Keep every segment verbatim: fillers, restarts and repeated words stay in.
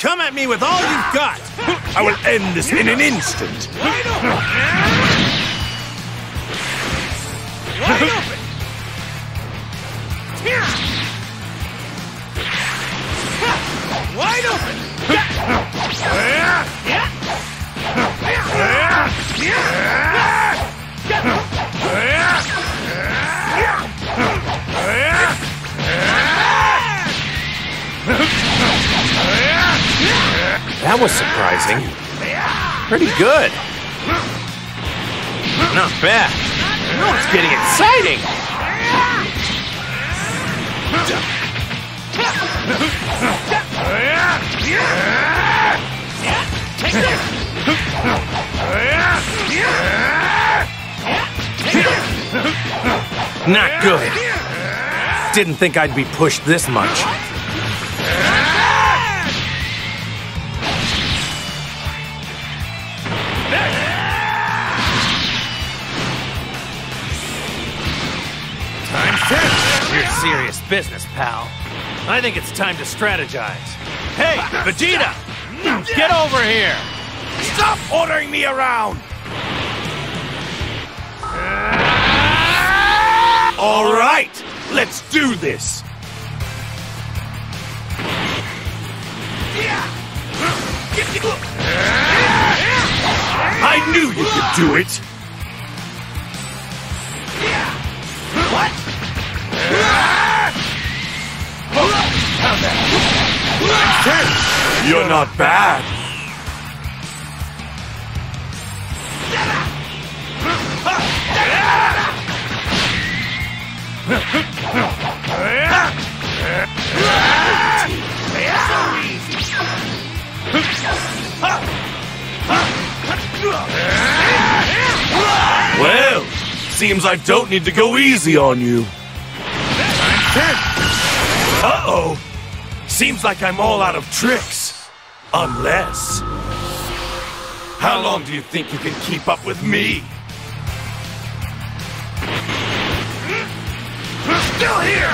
Come at me with all you've got! I will end this in an instant! Wide open! Wide open! Wide open! That was surprising. Pretty good. Not bad. Now it's getting exciting. Not good. Didn't think I'd be pushed this much. You're serious business, pal. I think it's time to strategize. Hey, Vegeta! Get over here! Stop ordering me around! All right, let's do this! I knew you could do it! What? You're not bad. Well, seems I don't need to go easy on you. Uh-oh. Seems like I'm all out of tricks. Unless... How long do you think you can keep up with me? Still here!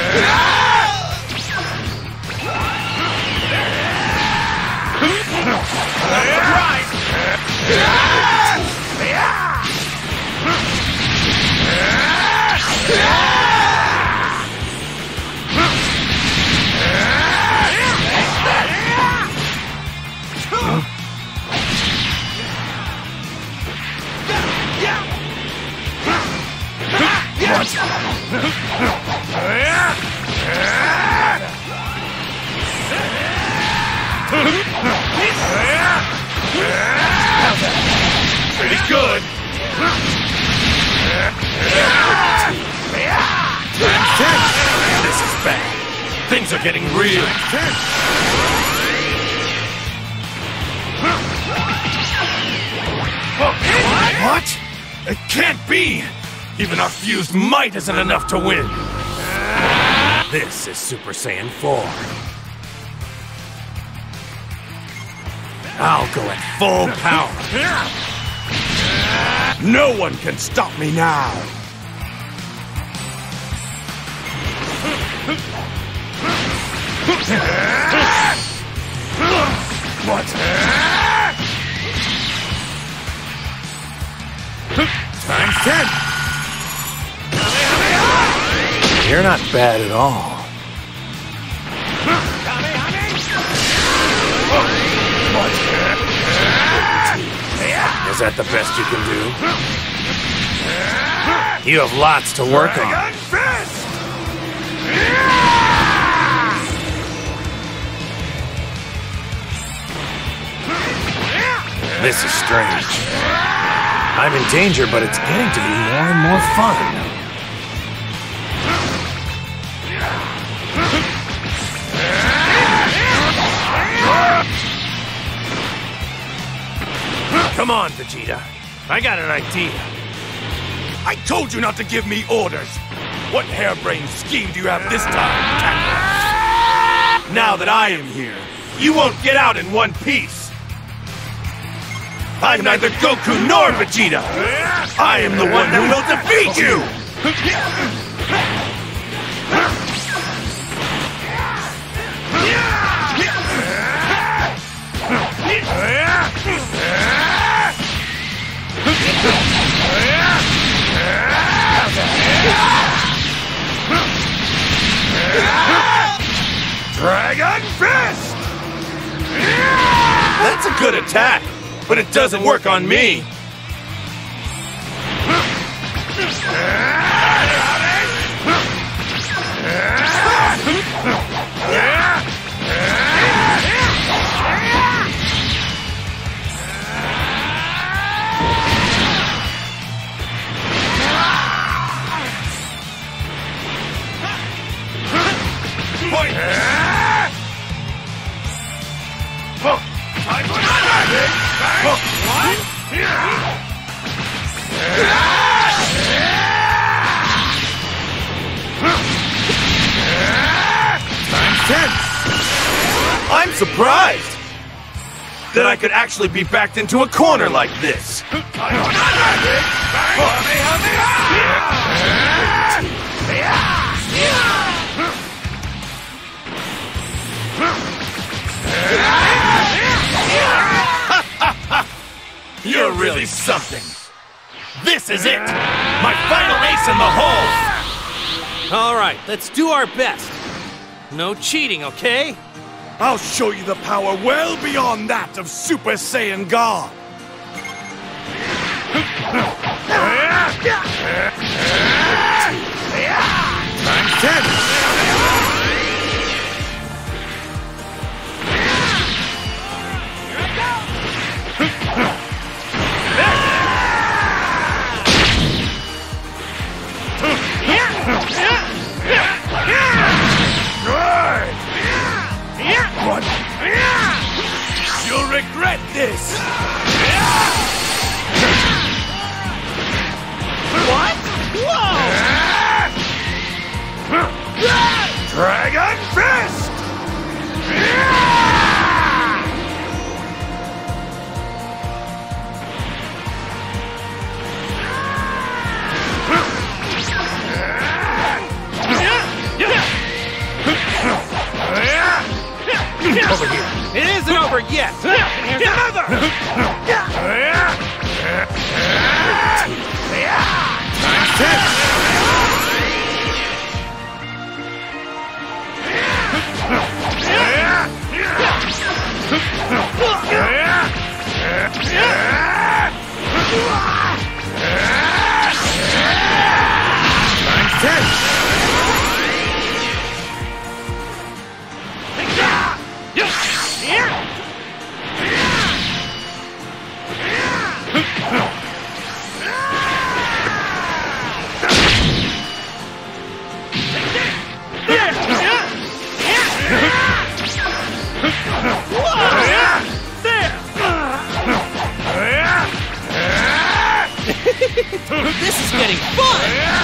Pretty good. This is bad. Things are getting real. What? It can't be! Even our fused might isn't enough to win! This is Super Saiyan four. I'll go at full power. No one can stop me now! What? Time ten! You're not bad at all. What? Is that the best you can do? You have lots to work on. This is strange. I'm in danger, but it's getting to be more and more fun. Come on, Vegeta. I got an idea. I told you not to give me orders. What harebrained scheme do you have this time, Kakarot? Now that I am here, you won't get out in one piece. I'm neither Goku nor Vegeta. I am the one who will defeat you. That's a good attack, but it doesn't work on me. I'm surprised that I could actually be backed into a corner like this. You're really something. This is it! My final ace in the hole! All right, let's do our best. No cheating, okay? I'll show you the power well beyond that of Super Saiyan God! Times ten! What? You'll regret this! What? Whoa! Dragon Fist! Over here. It isn't over yet. Here's another. This is getting fun!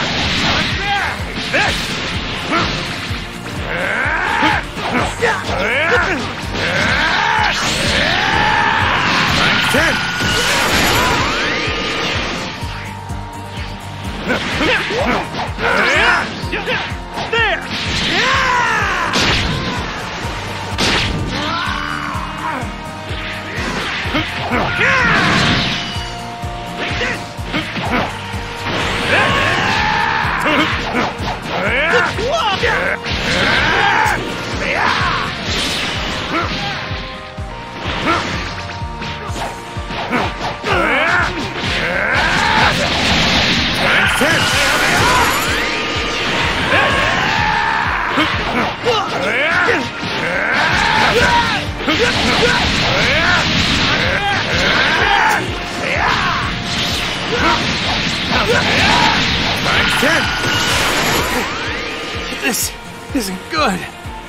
This isn't good.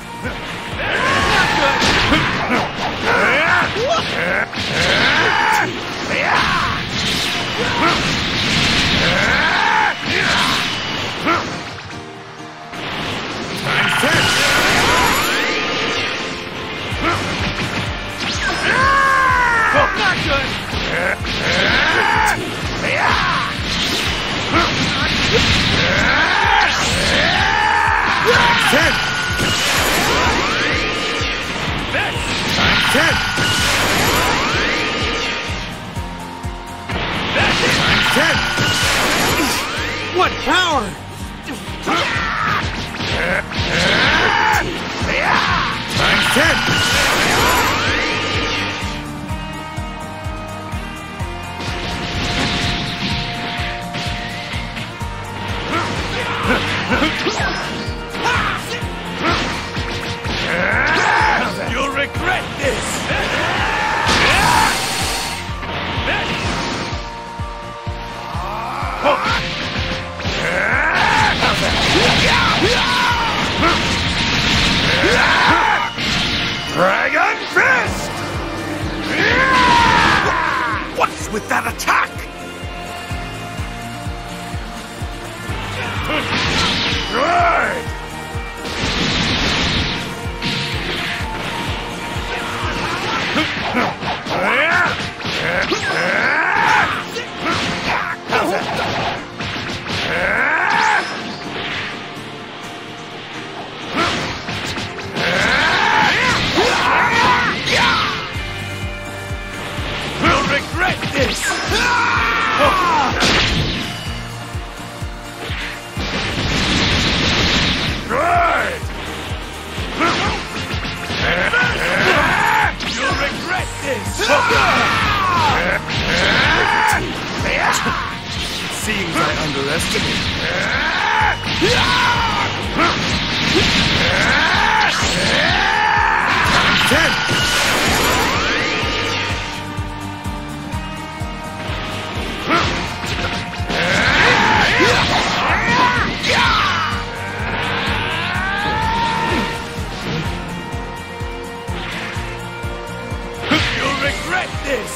Not good. Ten! Ten! Ten! What power! Ten! this! Dragon Fist! What's with that attack? Right! You'll regret this! Right! You'll regret this! Seems I underestimate. Ten! You'll regret this!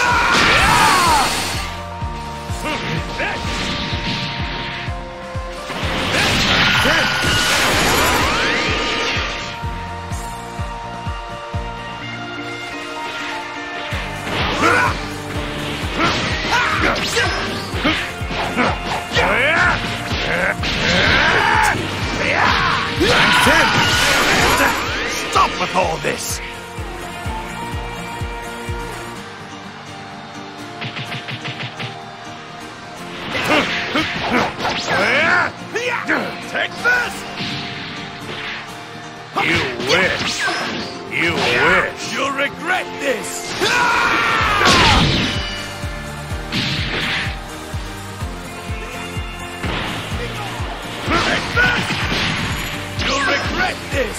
Stop with all this! Take this! You wish. You wish. You'll regret this! Take this! You'll regret this!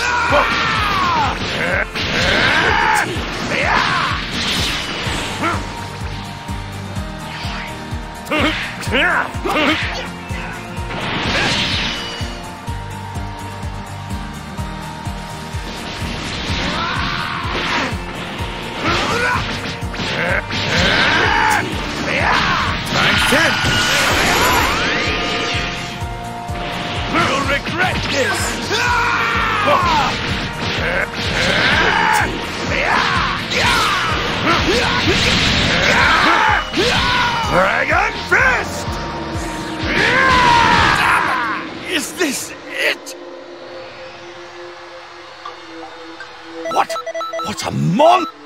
You'll regret this! Dragon Fist! Is this it? What? What a mon...